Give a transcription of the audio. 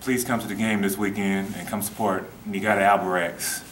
please come to the game this weekend and come support Nigata Albirex.